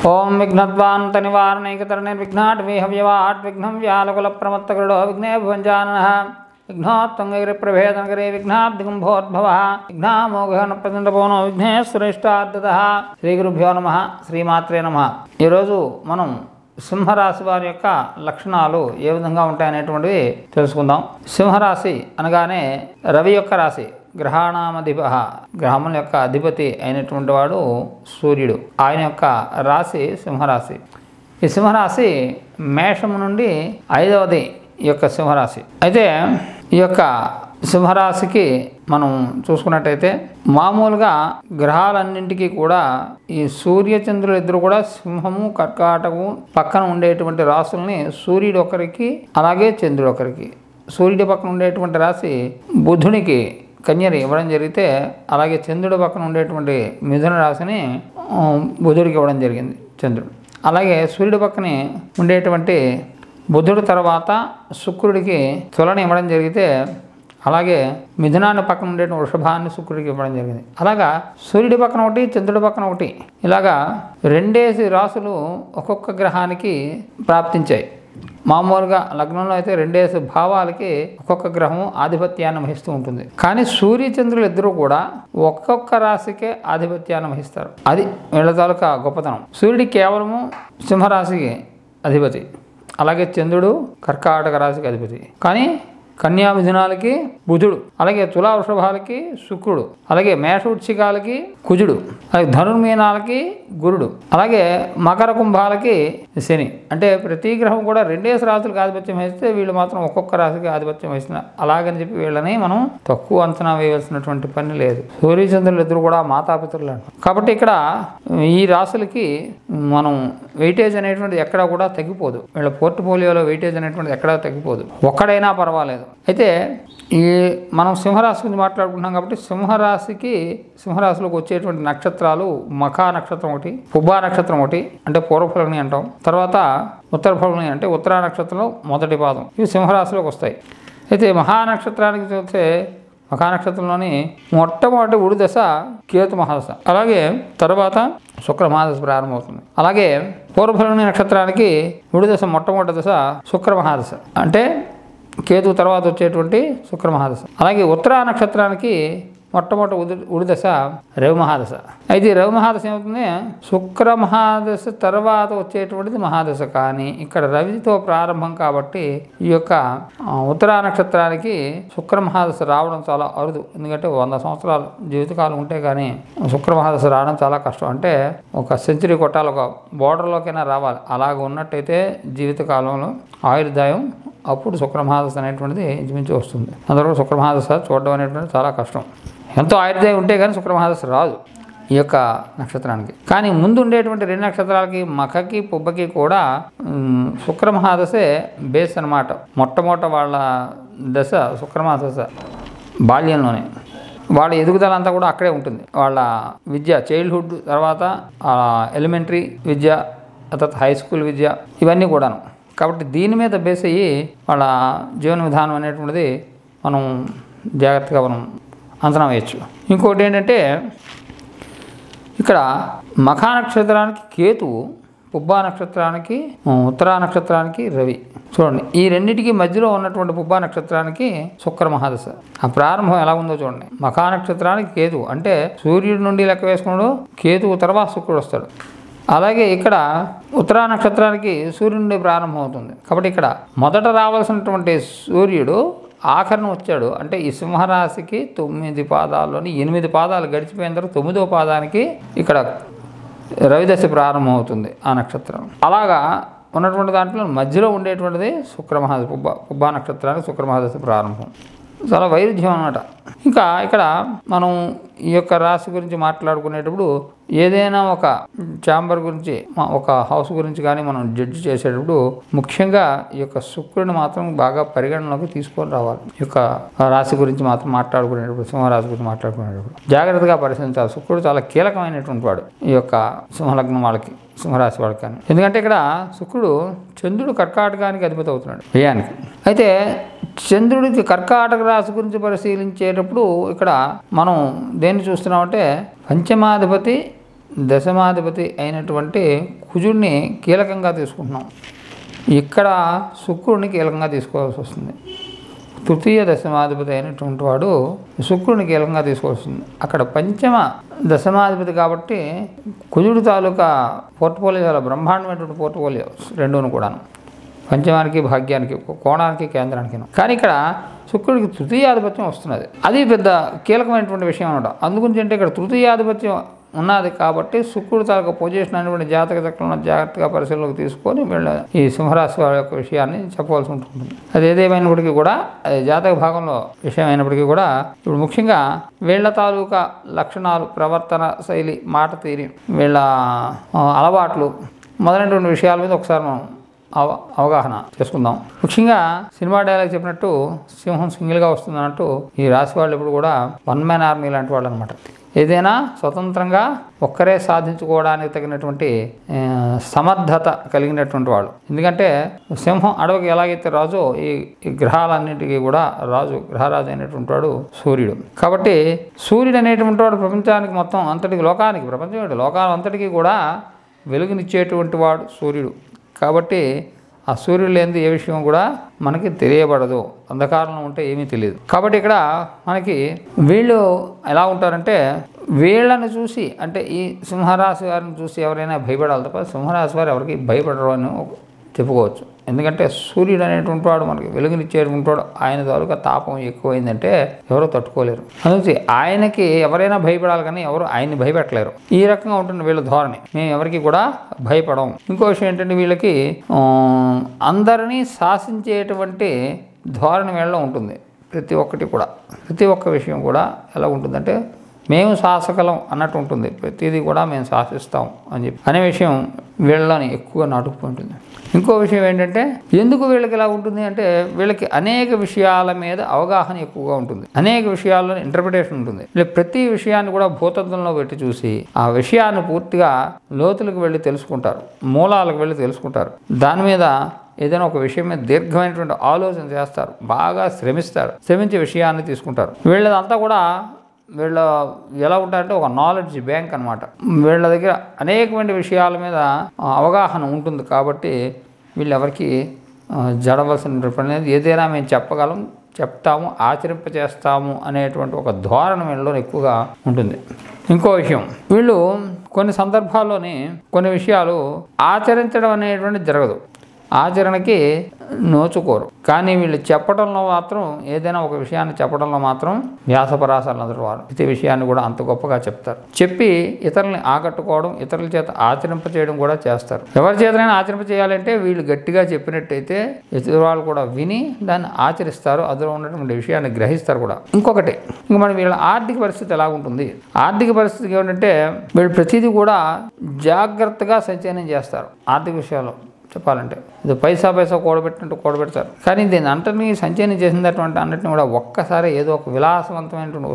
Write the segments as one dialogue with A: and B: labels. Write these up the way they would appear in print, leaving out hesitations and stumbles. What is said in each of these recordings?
A: ओं विघ्नद्वान्त निवारणैकतरणैर्विघ्नाट् विहव्यवाट् विघ्नं व्यालकुलप्रमत्तकृडो विघ्नेभ्यञ्जाननः विघ्नोत्तङ्गैर्प्रभेदनगरे विघ्नाब्धिकुम्भोद्भवः विघ्नामोघनप्रचण्डपवनो विघ्नेश्वरेष्टाद्यतः శ్రీగురుభ్యో నమః శ్రీమాత్రే నమః। ఈరోజు మనం సింహరాశి వారి యొక్క లక్షణాలు ఏ విధంగా ఉంటాయనేటువంటివి తెలుసుకుందాం। సింహరాశి అనగానే రవి యొక్క రాశి, గ్రహాణామధిప, గ్రహముల యొక్క అధిపతి అయినటువంటి వాడు సూర్యుడు, ఆయన యొక్క రాశి సింహరాశి। ఈ సింహరాశి మేషము నుండి 5వది ఈ యొక్క సింహరాశి। అయితే ఈ యొక్క సింహరాశికి మనం చూసుకున్నట్టయితే మామూలుగా గ్రహాలన్నింటికీ కూడా ఈ సూర్యచంద్రులు ఇద్దరు కూడా సింహము కర్కాటకము పక్కన ఉండేటువంటి రాశుల్ని సూర్యుడు ఒకరికి అలాగే చంద్రుడు ఒకరికి, సూర్యుడి పక్కన ఉండేటువంటి రాశి బుధునికి కన్యని ఇవ్వడం జరిగితే, అలాగే చంద్రుడి పక్కన ఉండేటువంటి మిథున రాశిని బుధుడికి ఇవ్వడం జరిగింది చంద్రుడు। అలాగే సూర్యుడి పక్కన ఉండేటువంటి బుధుడు తర్వాత శుక్రుడికి తులని ఇవ్వడం జరిగితే, అలాగే మిథునాన్ని పక్కన ఉండేటువంటి వృషభాన్ని శుక్రుడికి ఇవ్వడం జరిగింది। అలాగా సూర్యుడి పక్కన ఒకటి, చంద్రుడి పక్కన ఒకటి, ఇలాగా 2 రాశులు ఒక్కొక్క గ్రహానికి ప్రాప్తించాయి। మామూలుగా లగ్నంలో అయితే 2 భావాలకి ఒక్కొక్క గ్రహం ఆధిపత్యాన్ని వహిస్తూ ఉంటుంది, కానీ సూర్య చంద్రులు ఇద్దరు కూడా ఒక్కొక్క రాశికే ఆధిపత్యాన్ని వహిస్తారు। అది వీళ్ళ తాలూకా గొప్పతనం। సూర్యుడి కేవలము సింహరాశికి అధిపతి, అలాగే చంద్రుడు కర్కాటక రాశికి అధిపతి, కానీ కన్యా మిథునాలకి బుధుడు, అలాగే తులా వృషభాలకి శుక్రుడు, అలాగే మేష వృశ్చికాలకి కుజుడు, అలాగే ధనుర్మీనాలకి గురుడు, అలాగే మకర కుంభాలకి శని। అంటే ప్రతి గ్రహం కూడా 2 రాశులకు ఆధిపత్యం వహిస్తే వీళ్ళు మాత్రం ఒక్కొక్క రాశికి ఆధిపత్యం వహిస్తున్నారు। అలాగని చెప్పి వీళ్ళని మనం తక్కువ అంచనా వేయవలసినటువంటి పని లేదు। సూర్యచంద్రులు ఇద్దరు కూడా మాతాపితరులు అంటారు కాబట్టి ఇక్కడ ఈ రాశులకి మనం వెయిటేజ్ అనేటువంటిది ఎక్కడా కూడా తగ్గిపోదు, వీళ్ళ పోర్ట్ఫోలియోలో వెయిటేజ్ అనేటువంటిది ఎక్కడా తగ్గిపోదు, ఒక్కడైనా పర్వాలేదు। అయితే ఈ మనం సింహరాశి గురించి మాట్లాడుకుంటున్నాం కాబట్టి సింహరాశిలోకి వచ్చేటువంటి నక్షత్రాలు మఖా నక్షత్రం ఒకటి, పుబ్బా నక్షత్రం ఒకటి అంటే పూర్వఫల్గుని అంటాం, తర్వాత ఉత్తర ఫల్గుని అంటే ఉత్తరా నక్షత్రంలో మొదటి పాదం, ఇవి సింహరాశిలోకి వస్తాయి। అయితే మహానక్షత్రానికి చూస్తే మఖానక్షత్రంలోని మొట్టమొదటి ఉడి దశ కేతు మహాదశ, అలాగే తర్వాత శుక్ర మహాదశ ప్రారంభమవుతుంది। అలాగే పూర్వఫల్గుని నక్షత్రానికి ఉడి దశ మొట్టమొదటి దశ శుక్ర మహాదశ, అంటే కేతు తర్వాత వచ్చేటువంటి శుక్ర మహాదశ। అలాగే ఉత్తరా నక్షత్రానికి మొట్టమొదటి ఉడి దశ రవి మహాదశ। అయితే రవి మహాదశ ఏమవుతుంది, శుక్ర మహాదశ తర్వాత వచ్చేటువంటిది మహాదశ, కానీ ఇక్కడ రవితో ప్రారంభం కాబట్టి ఈ యొక్క ఉత్తరా నక్షత్రానికి శుక్ర మహాదశ రావడం చాలా అరుదు, ఎందుకంటే 100 సంవత్సరాలు జీవితకాలం ఉంటే కానీ శుక్ర మహాదశ రావడం చాలా కష్టం। అంటే ఒక సెంచరీ కొట్టాలి, ఒక బోర్డర్లోకైనా రావాలి, అలాగ ఉన్నట్టయితే జీవితకాలంలో ఆయుర్దాయం అప్పుడు శుక్ర మహాదశ అనేటువంటిది ఇంచుమించు వస్తుంది। అందులో శుక్ర మహాదశ చూడడం అనేటువంటిది చాలా కష్టం, ఎంతో ఆయుర్దాయం ఉంటే కానీ శుక్ర మహాదశ రాదు ఈ యొక్క నక్షత్రానికి। కానీ ముందు ఉండేటువంటి 2 నక్షత్రాలకి మఖకి పుబ్బకి కూడా శుక్ర మహాదశే బేస్ అనమాట। మొట్టమొదట వాళ్ళ దశ శుక్ర మహాదశ బాల్యంలోనే, వాళ్ళ ఎదుగుదల అంతా కూడా అక్కడే ఉంటుంది। వాళ్ళ విద్య చైల్డ్హుడ్, తర్వాత ఎలిమెంటరీ విద్య, తర్వాత హై స్కూల్ విద్య, ఇవన్నీ కూడాను। కాబట్టి దీని మీద బేస్ అయ్యి వాళ్ళ జీవన విధానం అనేటువంటిది మనం జాగ్రత్తగా మనం అంచనా వేయచ్చు। ఇంకోటి ఏంటంటే ఇక్కడ మఖా నక్షత్రానికి కేతువు, పుబ్బా నక్షత్రానికి ఉత్తరా నక్షత్రానికి రవి। చూడండి, ఈ రెండింటికి మధ్యలో ఉన్నటువంటి పుబ్బా నక్షత్రానికి శుక్ర మహాదశ, ఆ ప్రారంభం ఎలా ఉందో చూడండి। మఖా నక్షత్రానికి కేతువు అంటే సూర్యుడి నుండి లెక్క వేసుకున్నాడు, కేతువు తర్వాత శుక్రుడు వస్తాడు। అలాగే ఇక్కడ ఉత్తరా నక్షత్రానికి సూర్యుడి నుండి ప్రారంభం అవుతుంది, కాబట్టి ఇక్కడ మొదట రావాల్సినటువంటి సూర్యుడు ఆఖరణ వచ్చాడు, అంటే ఈ సింహరాశికి 9 పాదాల్లోని 8 పాదాలు గడిచిపోయిన తర్వాత 9వ పాదానికి ఇక్కడ రవిదశ ప్రారంభం అవుతుంది ఆ నక్షత్రం। అలాగా ఉన్నటువంటి దాంట్లో మధ్యలో ఉండేటువంటిది శుక్ర మహాదశ, పుబ్బా నక్షత్రానికి శుక్ర మహాదశ ప్రారంభం, చాలా వైరుధ్యం అన్నమాట। ఇంకా ఇక్కడ మనం ఈ యొక్క రాశి గురించి మాట్లాడుకునేటప్పుడు ఏదైనా ఒక ఛాంబర్ గురించి, ఒక హౌస్ గురించి కానీ మనం జడ్జి చేసేటప్పుడు ముఖ్యంగా ఈ యొక్క శుక్రుడిని మాత్రం బాగా పరిగణనలోకి తీసుకొని రావాలి। ఈ యొక్క రాశి గురించి మాత్రం మాట్లాడుకునేటప్పుడు, సింహరాశి గురించి మాట్లాడుకునేటప్పుడు జాగ్రత్తగా పరిశీలించాలి। శుక్రుడు చాలా కీలకమైనటువంటి వాడు ఈ యొక్క సింహలగ్నం వాళ్ళకి, సింహరాశి వాళ్ళకి కానీ, ఎందుకంటే ఇక్కడ శుక్రుడు చంద్రుడు కర్కాటకానికి అధిపతి అవుతున్నాడు వ్యయానికి। అయితే చంద్రుడికి కర్కాటక రాశి గురించి పరిశీలించేటప్పుడు ఇక్కడ మనం దేన్ని చూస్తున్నామంటే పంచమాధిపతి దశమాధిపతి అయినటువంటి కుజుడిని కీలకంగా తీసుకుంటున్నాం. ఇక్కడ శుక్రుడిని కీలకంగా తీసుకోవాల్సి వస్తుంది. తృతీయ దశమాధిపతి అయినటువంటి వాడు శుక్రుడిని కీలకంగా తీసుకోవాల్సింది. అక్కడ పంచమ దశమాధిపతి కాబట్టి కుజుడి తాలూకా పోర్ట్ఫోలియో చాలా బ్రహ్మాండమైనటువంటి పోర్ట్ఫోలియో రెండును కూడాను, పంచమానికి, భాగ్యానికి, కోణానికి, కేంద్రానికి. కానీ ఇక్కడ శుక్రుడికి తృతీయాధిపత్యం వస్తున్నది. అది పెద్ద కీలకమైనటువంటి విషయం అన్నమాట. అందుగురించి అంటే ఇక్కడ తృతీయాధిపత్యం ఉన్నది కాబట్టి శుక్రుడు తాలూకా పొజిషన్ అనేటువంటి జాతక చక్రంలో జాగ్రత్తగా పరిశీలనలోకి తీసుకొని వీళ్ళ ఈ సింహరాశి వారి యొక్క విషయాన్ని చెప్పవలసి ఉంటుంది. అది ఏదేమైనప్పటికీ కూడా, అది జాతక భాగంలో విషయం అయినప్పటికీ కూడా, ఇప్పుడు ముఖ్యంగా వీళ్ళ తాలూకా లక్షణాలు, ప్రవర్తన శైలి, మాట తీరి, వీళ్ళ అలవాట్లు మొదలైనటువంటి విషయాల మీద ఒకసారి మనం అవగాహన చేసుకుందాం. ముఖ్యంగా సినిమా డైలాగ్ చెప్పినట్టు సింహం సింగిల్గా వస్తుంది అన్నట్టు ఈ రాశి వాళ్ళు ఇప్పుడు కూడా వన్ మ్యాన్ ఆర్మీ లాంటి వాళ్ళు అనమాట. ఏదైనా స్వతంత్రంగా ఒక్కరే సాధించుకోవడానికి తగినటువంటి సమర్థత కలిగినటువంటి వాళ్ళు. ఎందుకంటే సింహం అడవికి ఎలాగైతే రాజో ఈ గ్రహాలన్నింటికీ కూడా రాజు, గ్రహరాజు అయినటువంటి వాడు సూర్యుడు. కాబట్టి సూర్యుడు అనేటువంటి వాడు ప్రపంచానికి మొత్తం అంతటికి, లోకానికి, ప్రపంచం లోకాలంతటికీ కూడా వెలుగునిచ్చేటువంటి వాడు సూర్యుడు. కాబట్టి ఆ సూర్యుడు లేనిది ఏ విషయం కూడా మనకి తెలియబడదు, అంధకారంలో ఉంటే ఏమీ తెలియదు. కాబట్టి ఇక్కడ మనకి వీళ్ళు ఎలా ఉంటారంటే, వీళ్ళని చూసి, అంటే ఈ సింహరాశి వారిని చూసి ఎవరైనా భయపడాలి తప్ప సింహరాశి వారు ఎవరికి భయపడరు అని చెప్పుకోవచ్చు. ఎందుకంటే సూర్యుడు అనేటువంటి వాడు మనకి వెలుగునిచ్చేటువంటి వాడు, ఆయన తాలూకా తాపం ఎక్కువైందంటే ఎవరో తట్టుకోలేరు. అందుకే ఆయనకి ఎవరైనా భయపడాలి కానీ ఎవరు ఆయన్ని భయపెట్టలేరు. ఈ రకంగా ఉంటుంది వీళ్ళ ధోరణి. మేము ఎవరికి కూడా భయపడం. ఇంకో విషయం ఏంటంటే, వీళ్ళకి అందరినీ శాసించేటువంటి ధోరణి వీళ్ళలో ఉంటుంది. ప్రతి ఒక్కటి కూడా, ప్రతి ఒక్క విషయం కూడా ఎలా ఉంటుందంటే, మేము శాసకలం అన్నట్టు ఉంటుంది. ప్రతిదీ కూడా మేము శాసిస్తాం అని చెప్పి అనే విషయం వీళ్ళని ఎక్కువగా నాటుకుపోతుంది. ఇంకో విషయం ఏంటంటే, ఎందుకు వీళ్ళకి ఇలా ఉంటుంది అంటే, వీళ్ళకి అనేక విషయాల మీద అవగాహన ఎక్కువగా ఉంటుంది. అనేక విషయాల్లో ఇంటర్ప్రిటేషన్ ఉంటుంది. వీళ్ళు ప్రతి విషయాన్ని కూడా భూతత్వంలో పెట్టి చూసి ఆ విషయాన్ని పూర్తిగా లోతులకు వెళ్ళి తెలుసుకుంటారు, మూలాలకు వెళ్ళి తెలుసుకుంటారు. దాని మీద ఏదైనా ఒక విషయం మీద దీర్ఘమైనటువంటి ఆలోచన చేస్తారు, బాగా శ్రమిస్తారు, శ్రమించే విషయాన్ని తీసుకుంటారు. వీళ్ళదంతా కూడా వీళ్ళ ఎలా ఉంటారంటే ఒక నాలెడ్జ్ బ్యాంక్ అనమాట. వీళ్ళ దగ్గర అనేకమైన విషయాల మీద అవగాహన ఉంటుంది. కాబట్టి వీళ్ళెవరికి జడవలసిన పని లేదు. ఏదైనా మేము చెప్పగలం, చెప్తాము, ఆచరింపచేస్తాము అనేటువంటి ఒక ధోరణి వీళ్ళలో ఎక్కువగా ఉంటుంది. ఇంకో విషయం, వీళ్ళు కొన్ని సందర్భాల్లోని కొన్ని విషయాలు ఆచరించడం అనేటువంటిది జరగదు, ఆచరణకి నోచుకోరు. కానీ వీళ్ళు చెప్పడంలో మాత్రం, ఏదైనా ఒక విషయాన్ని చెప్పడంలో మాత్రం వ్యాసపరాసాలు అందరూ వారు ప్రతి విషయాన్ని కూడా అంత గొప్పగా చెప్తారు. చెప్పి ఇతరుల్ని ఆకట్టుకోవడం, ఇతరుల చేత ఆచరింపచేయడం కూడా చేస్తారు. ఎవరి చేతనైనా ఆచరింపచేయాలంటే వీళ్ళు గట్టిగా చెప్పినట్టయితే ఇతరు వాళ్ళు కూడా విని దాన్ని ఆచరిస్తారు, అందులో ఉన్నటువంటి విషయాన్ని గ్రహిస్తారు కూడా. ఇంకొకటి, ఇంక మరి వీళ్ళ ఆర్థిక పరిస్థితి ఎలా ఉంటుంది? ఆర్థిక పరిస్థితి ఏమిటంటే, వీళ్ళు ప్రతిదీ కూడా జాగ్రత్తగా సంచయనం చేస్తారు. ఆర్థిక విషయాల్లో చెప్పాలంటే ఇది పైసా కూడబెట్టినట్టు కూడబెడతారు. కానీ దీన్ని అంతటినీ సంచయనం చేసినటువంటి అన్నింటినీ కూడా ఒక్కసారి ఏదో ఒక విలాసవంతమైనటువంటి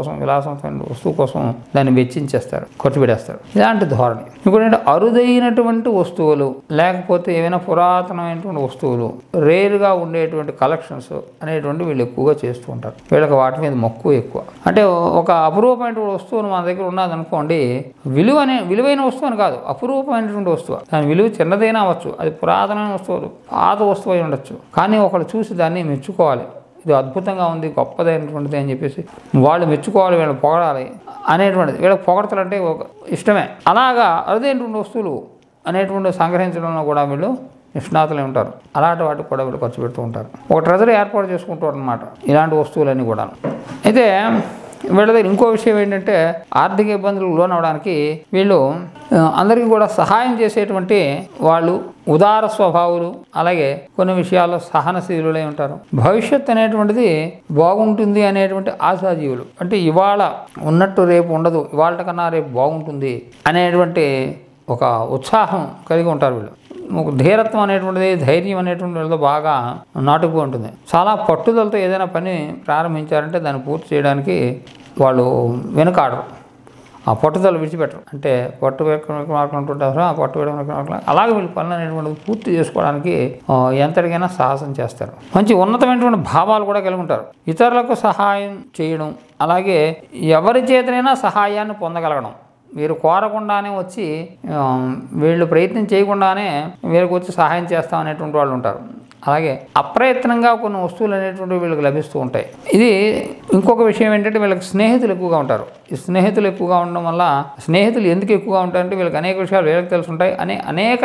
A: వస్తువు కోసం దాన్ని వెచ్చించేస్తారు, ఖర్చు పెట్టేస్తారు. ఇలాంటి ధోరణి. ఇంకోటి అరుదైనటువంటి వస్తువులు, లేకపోతే ఏమైనా పురాతనమైనటువంటి వస్తువులు, రేరుగా ఉండేటువంటి కలెక్షన్స్ అనేటువంటి వీళ్ళు ఎక్కువగా చేస్తూ ఉంటారు. వీళ్ళకి వాటి మీద మక్కువ ఎక్కువ. అంటే ఒక అపురూపమైనటువంటి వస్తువును మన దగ్గర ఉన్నదనుకోండి, విలువైన వస్తువు అని కాదు, అపురూపమైనటువంటి వస్తువు. దాని విలువ చిన్నదైనా అవ్వచ్చు, అది పురాతనమైన వస్తువులు, పాత వస్తువు అయి ఉండొచ్చు. కానీ ఒకళ్ళు చూసి దాన్ని మెచ్చుకోవాలి, ఇది అద్భుతంగా ఉంది, గొప్పదైనటువంటిది అని చెప్పేసి వాళ్ళు మెచ్చుకోవాలి, వీళ్ళని పొగడాలి అనేటువంటిది. వీళ్ళకి పొగడతలు అంటే ఒక ఇష్టమే. అలాగా అరుదైనటువంటి వస్తువులు అనేటువంటి సంగ్రహించడంలో కూడా వీళ్ళు నిష్ణాతులే ఉంటారు. అలాంటి వాటికి కూడా వీళ్ళు ఖర్చు పెడుతూ ఉంటారు. ఒక ట్రెజరీ ఏర్పాటు చేసుకుంటారు అన్నమాట ఇలాంటి వస్తువులన్నీ కూడా. అయితే వీళ్ళ దగ్గర ఇంకో విషయం ఏంటంటే, ఆర్థిక ఇబ్బందులకు లోనవడానికి వీళ్ళు అందరికీ కూడా సహాయం చేసేటువంటి వాళ్ళు, ఉదార స్వభావులు, అలాగే కొన్ని విషయాల్లో సహనశీలులై ఉంటారు. భవిష్యత్ అనేటువంటిది బాగుంటుంది అనేటువంటి ఆశాజీవులు. అంటే ఇవాళ ఉన్నట్టు రేపు ఉండదు, ఇవాళ కన్నా రేపు బాగుంటుంది అనేటువంటి ఒక ఉత్సాహం కలిగి ఉంటారు వీళ్ళు. ఒక ధీరత్వం అనేటువంటిది, ధైర్యం అనేటువంటి వీళ్ళతో బాగా నాటుకుపోయి ఉంటుంది. చాలా పట్టుదలతో ఏదైనా పని ప్రారంభించారంటే దాన్ని పూర్తి చేయడానికి వాళ్ళు వెనుకాడరు, ఆ పట్టుదల విడిచిపెట్టరు. అంటే పట్టు వేడుకుంటుంటారు, ఆ పట్టు వేడుకుంటారు. అలాగే వీళ్ళు పనులు అనేటువంటిది పూర్తి చేసుకోవడానికి ఎంతటికైనా సాహసం చేస్తారు. మంచి ఉన్నతమైనటువంటి భావాలు కూడా కలిగి ఉంటారు. ఇతరులకు సహాయం చేయడం, అలాగే ఎవరి చేతనైనా సహాయాన్ని పొందగలగడం, వీరు కోరకుండానే వచ్చి వీళ్ళు ప్రయత్నం చేయకుండానే వీళ్ళకి వచ్చి సహాయం చేస్తాం అనేటువంటి వాళ్ళు ఉంటారు. అలాగే అప్రయత్నంగా కొన్ని వస్తువులు అనేటువంటివి వీళ్ళకి లభిస్తూ ఉంటాయి. ఇది ఇంకొక విషయం ఏంటంటే వీళ్ళకి స్నేహితులు ఎక్కువగా ఉంటారు. ఈ స్నేహితులు ఎక్కువగా ఉండడం వల్ల స్నేహితులు ఎందుకు ఎక్కువగా ఉంటారంటే వీళ్ళకి అనేక విషయాలు వీళ్ళకి తెలుసుంటాయి. అనేక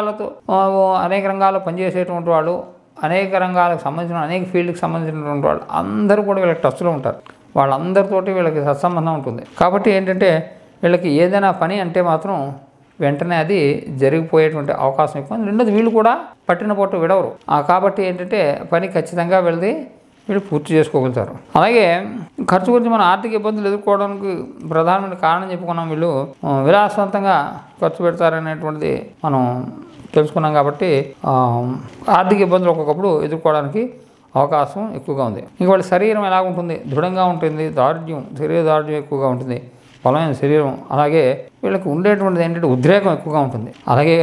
A: రంగాల్లో పనిచేసేటువంటి వాళ్ళు, అనేక రంగాలకు సంబంధించిన అనేక ఫీల్డ్కి సంబంధించినటువంటి వాళ్ళు అందరూ కూడా వీళ్ళకి టచ్లో ఉంటారు. వాళ్ళందరితోటి వీళ్ళకి సత్సంబంధం ఉంటుంది. కాబట్టి ఏంటంటే వీళ్ళకి ఏదైనా పని అంటే మాత్రం వెంటనే అది జరిగిపోయేటువంటి అవకాశం ఎక్కువ. రెండోది వీళ్ళు కూడా పట్టిన పొట్టు విడవరు. కాబట్టి ఏంటంటే పని ఖచ్చితంగా వీళ్ళు పూర్తి చేసుకోగలుగుతారు. అలాగే ఖర్చు గురించి మనం ఆర్థిక ఇబ్బందులు ఎదుర్కోవడానికి ప్రధానమైన కారణం చెప్పుకున్నాం. వీళ్ళు విలాసవంతంగా ఖర్చు పెడతారనేటువంటిది మనం తెలుసుకున్నాం. కాబట్టి ఆర్థిక ఇబ్బందులు ఒక్కొక్కప్పుడు ఎదుర్కోవడానికి అవకాశం ఎక్కువగా ఉంది. ఇంక వాళ్ళ శరీరం ఎలా ఉంటుంది? దృఢంగా ఉంటుంది. శరీర దారుఢ్యం ఎక్కువగా ఉంటుంది. బలమైన శరీరం. అలాగే వీళ్ళకి ఉండేటువంటిది ఏంటంటే ఉద్రేకం ఎక్కువగా ఉంటుంది. అలాగే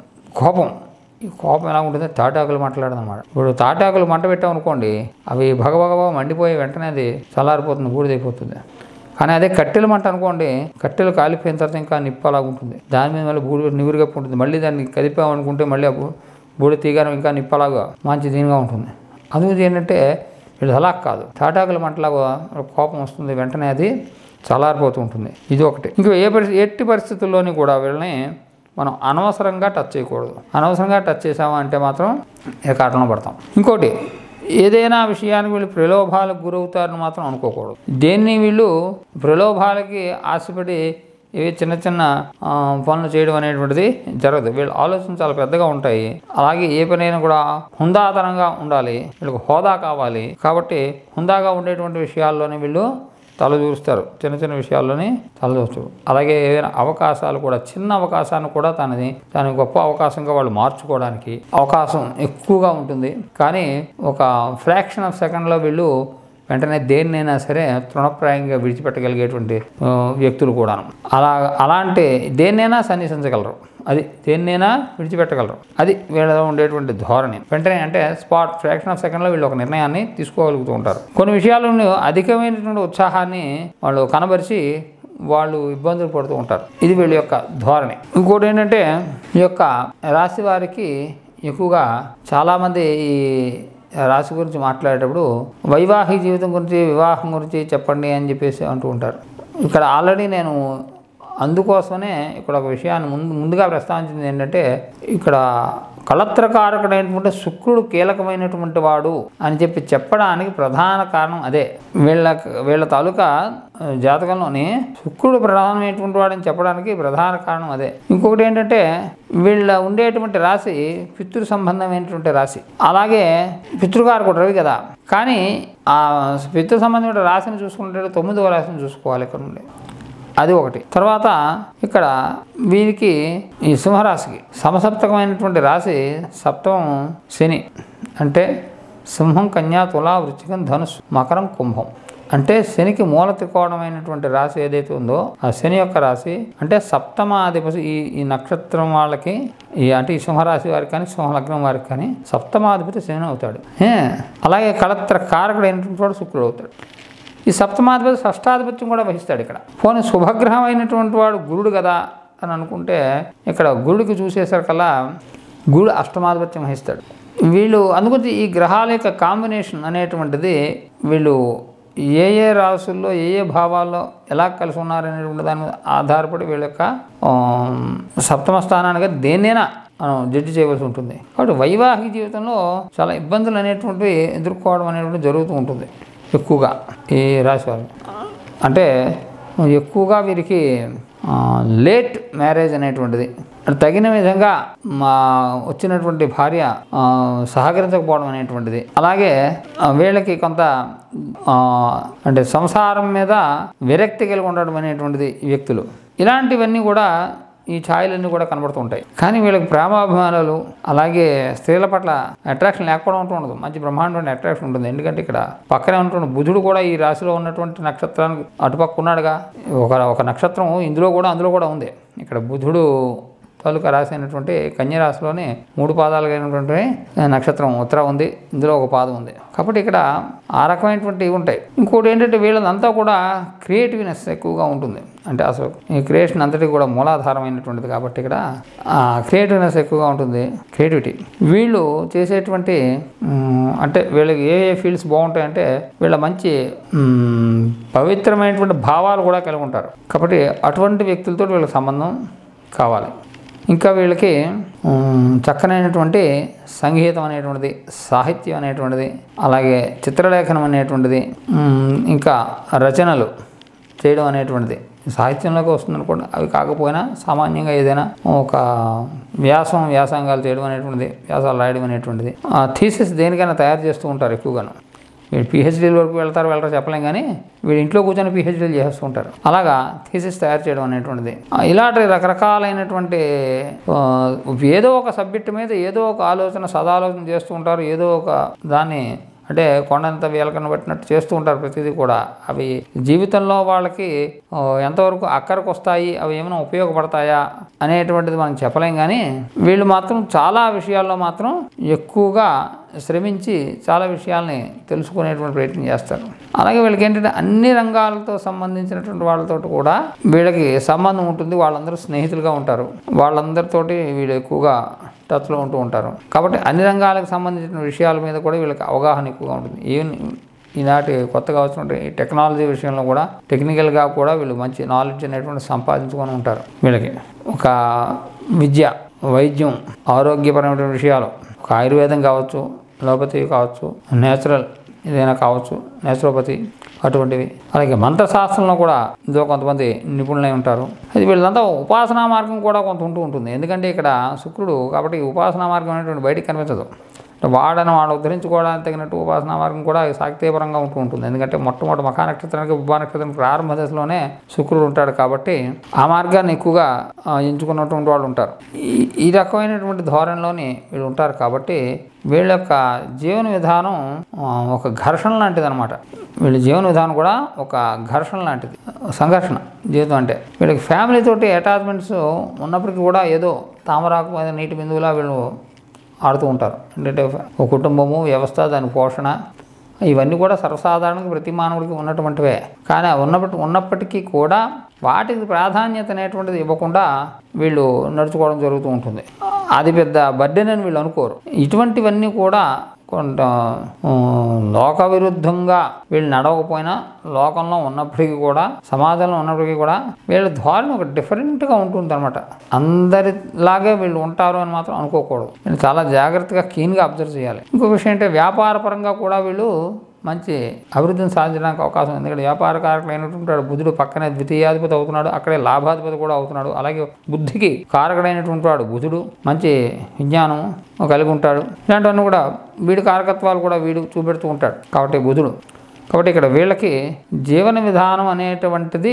A: ఈ కోపం ఎలా ఉంటుంది? తాటాకులు మాట్లాడదన్నమాట. ఇప్పుడు తాటాకులు మంట పెట్టామనుకోండి, అవి భగభగ మండిపోయి వెంటనే అది చల్లారిపోతుంది, బూడిదైపోతుంది. కానీ అదే కట్టెల మంట అనుకోండి, కట్టెలు కాలిపోయిన తర్వాత ఇంకా నిప్పు అలాగా ఉంటుంది. దాని మీద మళ్ళీ బూడి నివురుగప్పు ఉంటుంది. మళ్ళీ దాన్ని కదిపామనుకుంటే మళ్ళీ ఆ బూడి తీగాను ఇంకా నిప్పలాగా మంచి దీనిగా ఉంటుంది. అందుకు ఏంటంటే వీళ్ళు అలా కాదు, తాటాకుల మంటలాగా కోపం వస్తుంది, వెంటనే అది చల్లారిపోతూ ఉంటుంది. ఇది ఒకటి. ఇంకా ఎట్టి పరిస్థితుల్లోని కూడా వీళ్ళని మనం అనవసరంగా టచ్ చేయకూడదు. అనవసరంగా టచ్ చేసామంటే మాత్రం ఏకాటంలో పడతాం. ఇంకోటి, ఏదైనా విషయానికి వీళ్ళు ప్రలోభాలకు గురవుతారని మాత్రం అనుకోకూడదు. దేన్ని వీళ్ళు ప్రలోభాలకి ఆశపడి ఇవి చిన్న చిన్న పనులు చేయడం అనేటువంటిది జరగదు. వీళ్ళ ఆలోచన చాలా పెద్దగా ఉంటాయి. అలాగే ఏ పనైనా కూడా హుందాతనంగా ఉండాలి, వీళ్ళకి హోదా కావాలి. కాబట్టి హుందాగా ఉండేటువంటి విషయాల్లోనే వీళ్ళు తలదూరుస్తారు, చిన్న చిన్న విషయాల్లోనే తలదూరుస్తారు. అలాగే ఏదైనా అవకాశాలు కూడా, చిన్న అవకాశాన్ని కూడా దాని గొప్ప అవకాశంగా వాళ్ళు మార్చుకోవడానికి అవకాశం ఎక్కువగా ఉంటుంది. కానీ ఒక ఫ్రాక్షన్ ఆఫ్ సెకండ్లో వీళ్ళు వెంటనే దేన్నైనా సరే తృణప్రాయంగా విడిచిపెట్టగలిగేటువంటి వ్యక్తులు కూడాను. అలాంటి దేన్నైనా సన్నిసించగలరు, అది దేన్నైనా విడిచిపెట్టగలరు. అది వీళ్ళలో ఉండేటువంటి ధోరణి. వెంటనే అంటే ఫ్రాక్షన్ ఆఫ్ సెకండ్లో వీళ్ళు ఒక నిర్ణయాన్ని తీసుకోగలుగుతూ ఉంటారు. కొన్ని విషయాలను అధికమైనటువంటి ఉత్సాహాన్ని వాళ్ళు కనబరిచి వాళ్ళు ఇబ్బందులు పడుతూ ఉంటారు. ఇది వీళ్ళ యొక్క ధోరణి. ఇంకోటి ఏంటంటే ఈ యొక్క రాశి వారికి ఎక్కువగా చాలామంది ఈ రాశి గురించి మాట్లాడేటప్పుడు వైవాహిక జీవితం గురించి, వివాహం గురించి చెప్పండి అని చెప్పేసి అంటూ ఉంటారు. ఇక్కడ ఆల్రెడీ నేను అందుకోసమనే ఇక్కడ ఒక విషయాన్ని ముందుగా ప్రస్తావించింది ఏంటంటే, ఇక్కడ కళత్రకారకుడైనటువంటి శుక్రుడు కీలకమైనటువంటి వాడు అని చెప్పడానికి ప్రధాన కారణం అదే. వీళ్ళ తాలూకా జాతకంలోని శుక్రుడు ప్రధానమైనటువంటి వాడని చెప్పడానికి ప్రధాన కారణం అదే. ఇంకొకటి ఏంటంటే వీళ్ళ ఉండేటువంటి రాశి పితృ సంబంధమైనటువంటి రాశి. అలాగే పితృకారకుడు రవి కదా, కానీ ఆ పితృ సంబంధమైన రాశిని చూసుకుంటే 9వ రాశిని చూసుకోవాలి ఇక్కడ నుండి. అది ఒకటి. తర్వాత ఇక్కడ వీరికి ఈ సింహరాశికి సమసప్తకమైనటువంటి రాశి సప్తమం శని. అంటే సింహం, కన్యా, తులా, వృశ్చికం, ధనుస్సు, మకరం, కుంభం. అంటే శనికి మూల త్రికోణమైనటువంటి రాశి ఏదైతే ఉందో ఆ శని యొక్క రాశి. అంటే సప్తమాధిపతి ఈ నక్షత్రం వాళ్ళకి అంటే ఈ సింహరాశి వారికి కానీ సింహలగ్నం వారికి కానీ సప్తమాధిపతి శని అవుతాడు. అలాగే కళత్ర కారకుడైనటువంటి వాడు శుక్రుడు అవుతాడు. ఈ సప్తమాధిపతి షష్టాధిపత్యం కూడా వహిస్తాడు. ఇక్కడ పోనీ శుభగ్రహం అయినటువంటి వాడు గురుడు కదా అని అనుకుంటే ఇక్కడ గురుడికి చూసేసరికల్లా గురుడు అష్టమాధిపత్యం వహిస్తాడు. వీళ్ళు అందుకని ఈ గ్రహాల యొక్క కాంబినేషన్ అనేటువంటిది వీళ్ళు ఏ రాసుల్లో ఏ భావాల్లో ఎలా కలిసి ఉన్నారనేటువంటి దాని మీద ఆధారపడి వీళ్ళ యొక్క సప్తమ స్థానానికి దేన్నైనా మనం జడ్జి చేయవలసి ఉంటుంది. కాబట్టి వైవాహిక జీవితంలో చాలా ఇబ్బందులు అనేటువంటివి ఎదుర్కోవడం అనేటువంటి జరుగుతూ ఉంటుంది ఎక్కువగా ఈ రాశి వారు. అంటే ఎక్కువగా వీరికి లేట్ మ్యారేజ్ అనేటువంటిది, తగిన విధంగా వచ్చినటువంటి భార్య సహకరించకపోవడం అనేటువంటిది, అలాగే వీళ్ళకి కొంత అంటే సంసారం మీద విరక్తి కలిగి ఉండడం అనేటువంటిది వ్యక్తులు. ఇలాంటివన్నీ కూడా ఈ ఛాయలన్నీ కూడా కనబడుతూ ఉంటాయి. కానీ వీళ్ళకి ప్రేమాభిమానాలు, అలాగే స్త్రీల పట్ల అట్రాక్షన్ లేకపోవడం ఉండదు. మంచి బ్రహ్మాండమైన అట్రాక్షన్ ఉంటుంది. ఎందుకంటే ఇక్కడ పక్కనే ఉన్నటువంటి బుధుడు కూడా ఈ రాశిలో ఉన్నటువంటి నక్షత్రానికి అటుపక్క ఉన్నాడుగా. ఒక నక్షత్రం అందులో కూడా ఉంది. ఇక్కడ బుధుడు తాలూకా రాశి అయినటువంటి కన్య రాశిలోని 3 పాదాలు అయినటువంటి నక్షత్రం ఉత్తర ఉంది, ఇందులో ఒక పాదం ఉంది. కాబట్టి ఇక్కడ ఆ రకమైనటువంటివి ఉంటాయి. ఇంకోటి ఏంటంటే వీళ్ళదంతా కూడా క్రియేటివ్నెస్ ఎక్కువగా ఉంటుంది. అంటే అసలు ఈ క్రియేషన్ అంతటికి కూడా మూలాధారమైనటువంటిది కాబట్టి ఇక్కడ క్రియేటివ్నెస్ ఎక్కువగా ఉంటుంది, క్రియేటివిటీ. వీళ్ళు చేసేటువంటి అంటే వీళ్ళకి ఏ ఫీల్డ్స్ బాగుంటాయంటే వీళ్ళ మంచి పవిత్రమైనటువంటి భావాలు కూడా కలిగి ఉంటారు. కాబట్టి అటువంటి వ్యక్తులతో వీళ్ళకి సంబంధం కావాలి. ఇంకా వీళ్ళకి చక్కనైనటువంటి సంగీతం అనేటువంటిది, సాహిత్యం అనేటువంటిది, అలాగే చిత్రలేఖనం అనేటువంటిది, ఇంకా రచనలు చేయడం అనేటువంటిది సాహిత్యంలోకి వస్తుంది అనుకోండి. అవి కాకపోయినా సామాన్యంగా ఏదైనా ఒక వ్యాసంగాలు చేయడం అనేటువంటిది, వ్యాసాలు రాయడం అనేటువంటిది, థీసిస్ దేనికైనా తయారు చేస్తూ ఉంటారు ఎక్కువగాను. వీళ్ళు పిహెచ్డీల వరకు వెళ్ళరో చెప్పలేం, కానీ వీళ్ళు ఇంట్లో కూర్చొని పిహెచ్డీలు చేస్తూ ఉంటారు. అలాగా థీసిస్ తయారు చేయడం అనేటువంటిది, ఇలాంటి రకరకాలైనటువంటి ఏదో ఒక సబ్జెక్టు మీద ఏదో ఒక సదాలోచన చేస్తూ ఉంటారు. ఏదో ఒక దాన్ని అంటే కొండంత వీలకన్నా పెట్టినట్టు చేస్తూ ఉంటారు ప్రతిదీ కూడా. అవి జీవితంలో వాళ్ళకి ఎంతవరకు అక్కడికి వస్తాయి, అవి ఏమైనా ఉపయోగపడతాయా అనేటువంటిది మనం చెప్పలేం. కానీ వీళ్ళు మాత్రం చాలా విషయాల్లో మాత్రం ఎక్కువగా శ్రమించి చాలా విషయాల్ని తెలుసుకునేటువంటి ప్రయత్నం చేస్తారు. అలాగే వీళ్ళకి ఏంటంటే అన్ని రంగాలతో సంబంధించినటువంటి వాళ్ళతో కూడా వీళ్ళకి సంబంధం ఉంటుంది. వాళ్ళందరూ స్నేహితులుగా ఉంటారు. వాళ్ళందరితోటి వీళ్ళు ఎక్కువగా టచ్లో ఉంటూ ఉంటారు. కాబట్టి అన్ని రంగాలకు సంబంధించిన విషయాల మీద కూడా వీళ్ళకి అవగాహన ఎక్కువగా ఉంటుంది. ఈవెన్ ఈనాటి కొత్తగా వచ్చినటువంటి టెక్నాలజీ విషయంలో కూడా టెక్నికల్గా కూడా వీళ్ళు మంచి నాలెడ్జ్ అనేటువంటి సంపాదించుకొని ఉంటారు. వీళ్ళకి ఒక విద్య, వైద్యం, ఆరోగ్యపరమైన విషయాలు, ఒక ఆయుర్వేదం కావచ్చు, అలోపతి కావచ్చు, నేచురల్ ఏదైనా కావచ్చు, నేచురోపతి అటువంటివి. అలాగే మంత్రశాస్త్రంలో కూడా ఇందులో కొంతమంది నిపుణులై ఉంటారు. అది వీళ్ళంతా ఉపాసనా మార్గం కూడా కొంత ఉంటూ ఉంటుంది. ఎందుకంటే ఇక్కడ శుక్రుడు కాబట్టి ఉపాసనా మార్గం అనేటువంటి బయటికి కనిపించదు. వాడని వాళ్ళు ఉద్ధరించుకోవడానికి తగినట్టు ఉపాసనా మార్గం కూడా సాహిత్యపరంగా ఉంటూ ఉంటుంది. ఎందుకంటే మొట్టమొదటి మఖా నక్షత్రానికి ఉబ్బా నక్షత్రం ప్రారంభ దశలోనే శుక్రుడు ఉంటాడు కాబట్టి ఆ మార్గాన్ని ఎక్కువగా ఎంచుకున్నటువంటి వాళ్ళు ఉంటారు. ఈ రకమైనటువంటి ధోరణిలోని వీళ్ళు ఉంటారు. కాబట్టి వీళ్ళ యొక్క జీవన విధానం ఒక ఘర్షణ లాంటిది అనమాట. వీళ్ళ జీవన విధానం కూడా ఒక ఘర్షణ లాంటిది, సంఘర్షణ జీవితం అంటే. వీళ్ళకి ఫ్యామిలీ తోటి అటాచ్మెంట్స్ ఉన్నప్పటికీ కూడా ఏదో తామరాకు మీద నీటి బిందువులా వీళ్ళు ఆడుతూ ఉంటారు. ఏంటంటే ఒక కుటుంబము, వ్యవస్థ, దాని పోషణ, ఇవన్నీ కూడా సర్వసాధారణంగా ప్రతి మానవుడికి ఉన్నటువంటివే. కానీ ఉన్నప్పటికీ కూడా వాటికి ప్రాధాన్యత అనేటువంటిది ఇవ్వకుండా వీళ్ళు నడుచుకోవడం జరుగుతూ ఉంటుంది. అది పెద్ద బర్డెన్ అని వీళ్ళు అనుకోరు. ఇటువంటివన్నీ కూడా కొంత లోక విరుద్ధంగా వీళ్ళు నడవకపోయినా లోకంలో ఉన్నప్పటికీ కూడా, సమాజంలో ఉన్నప్పటికీ కూడా వీళ్ళ ధోరణి ఒక డిఫరెంట్గా ఉంటుంది అనమాట. అందరిలాగే వీళ్ళు ఉంటారు అని మాత్రం అనుకోకూడదు. వీళ్ళు చాలా జాగ్రత్తగా కీన్గా అబ్జర్వ్ చేయాలి. ఇంకో విషయం అంటే వ్యాపారపరంగా కూడా వీళ్ళు మంచి అభివృద్ధిని సాధించడానికి అవకాశం ఉంది. ఎందుకంటే వ్యాపార కారకుడైనటువంటి బుధుడు పక్కనే ద్వితీయాధిపతి అవుతున్నాడు, అక్కడే లాభాధిపతి కూడా అవుతున్నాడు. అలాగే బుద్ధికి కారకుడైనటువంటి వాడు బుధుడు మంచి విజ్ఞానం కలిగి ఉంటాడు. ఇలాంటివన్నీ కూడా వీడి కారకత్వాలు కూడా వీడు చూపెడుతూ ఉంటాడు కాబట్టి బుధుడు. కాబట్టి ఇక్కడ వీళ్ళకి జీవన విధానం అనేటువంటిది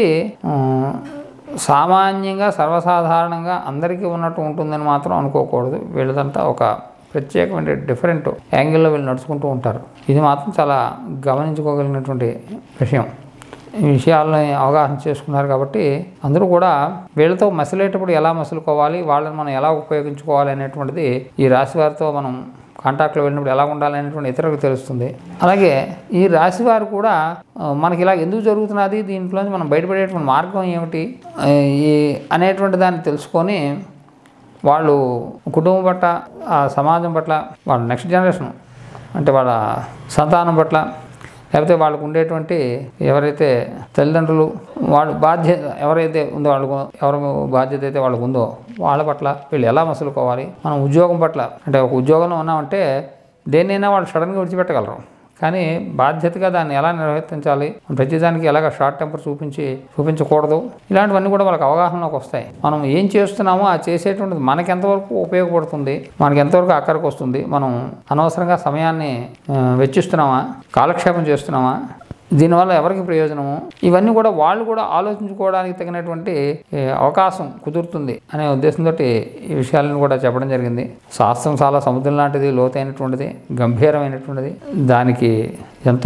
A: సామాన్యంగా సర్వసాధారణంగా అందరికీ ఉన్నట్టు ఉంటుందని మాత్రం అనుకోకూడదు. వీళ్ళదంతా ఒక ప్రత్యేకమైన డిఫరెంట్ యాంగిల్లో వీళ్ళు నడుచుకుంటూ ఉంటారు. ఇది మాత్రం చాలా గమనించుకోగలిగినటువంటి విషయం. ఈ విషయాలని అవగాహన చేసుకున్నారు కాబట్టి అందరూ కూడా వీళ్ళతో మసలేటప్పుడు ఎలా మసులుకోవాలి, వాళ్ళని మనం ఎలా ఉపయోగించుకోవాలి అనేటువంటిది ఈ రాశి వారితో మనం కాంటాక్ట్లో వెళ్ళినప్పుడు ఎలా ఉండాలి అనేటువంటి ఇతరులకు తెలుస్తుంది. అలాగే ఈ రాశి వారు కూడా మనకి ఇలా ఎందుకు జరుగుతున్నది, దీంట్లోంచి మనం బయటపడేటువంటి మార్గం ఏమిటి అనేటువంటి దాన్ని తెలుసుకొని వాళ్ళు కుటుంబం పట్ల, ఆ సమాజం పట్ల, వాళ్ళ నెక్స్ట్ జనరేషన్ అంటే వాళ్ళ సంతానం పట్ల, లేకపోతే వాళ్ళకు ఉండేటువంటి ఎవరైతే తల్లిదండ్రులు వాళ్ళు బాధ్యత ఎవరైతే ఉందో వాళ్ళకు, ఎవరి బాధ్యత అయితే వాళ్ళకు ఉందో వాళ్ళ పట్ల వీళ్ళు ఎలా మసులుకోవాలి. మనం ఉద్యోగం పట్ల అంటే ఒక ఉద్యోగంలో ఉన్నామంటే దేన్నైనా వాళ్ళు సడన్గా విడిచిపెట్టగలరు. కానీ బాధ్యతగా దాన్ని ఎలా నిర్వర్తించాలి, ప్రతిదానికి ఎలాగ షార్ట్ టెంపర్ చూపించకూడదు, ఇలాంటివన్నీ కూడా వాళ్ళకి అవగాహనలోకి వస్తాయి. మనం ఏం చేస్తున్నామో ఆ చేసేటువంటిది మనకి ఎంతవరకు ఉపయోగపడుతుంది, మనకి ఎంతవరకు అక్కడికి వస్తుంది, మనం అనవసరంగా సమయాన్ని వెచ్చిస్తున్నామా, కాలక్షేపం చేస్తున్నామా, దీనివల్ల ఎవరికి ప్రయోజనము, ఇవన్నీ కూడా వాళ్ళు కూడా ఆలోచించుకోవడానికి తగినటువంటి అవకాశం కుదురుతుంది అనే ఉద్దేశంతో ఈ విషయాలను కూడా చెప్పడం జరిగింది. శాస్త్రం చాలా సముద్రం లాంటిది, లోతైనటువంటిది, గంభీరమైనటువంటిది. దానికి ఎంతో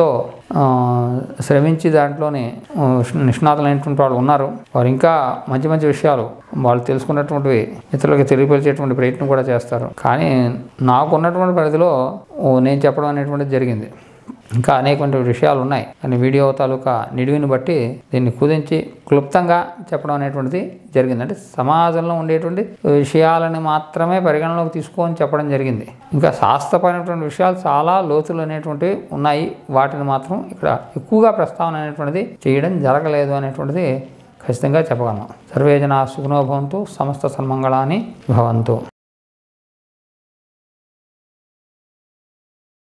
A: శ్రమించి దాంట్లోనే నిష్ణాతులైనటువంటి వాళ్ళు ఉన్నారు. వారు ఇంకా మంచి మంచి విషయాలు వాళ్ళు తెలుసుకున్నటువంటివి ఇతరులకు తెలియపరిచేటువంటి ప్రయత్నం కూడా చేస్తారు. కానీ నాకున్నటువంటి పరిధిలో నేను చెప్పడం అనేటువంటిది జరిగింది. ఇంకా అనేకమైన విషయాలు ఉన్నాయి. కానీ వీడియో తాలూకా నిడివిని బట్టి దీన్ని కుదించి క్లుప్తంగా చెప్పడం అనేటువంటిది జరిగింది. అంటే సమాజంలో ఉండేటువంటి విషయాలని మాత్రమే పరిగణలోకి తీసుకొని చెప్పడం జరిగింది. ఇంకా శాస్త్రపరమైనటువంటి విషయాలు చాలా లోతులు అనేటువంటివి ఉన్నాయి. వాటిని మాత్రం ఇక్కడ ఎక్కువగా ప్రస్తావన అనేటువంటిది చేయడం జరగలేదు అనేటువంటిది ఖచ్చితంగా చెప్పగలను. సర్వే జనా సుఖినో భవంతు, సమస్త సన్మంగళాని భవంతు.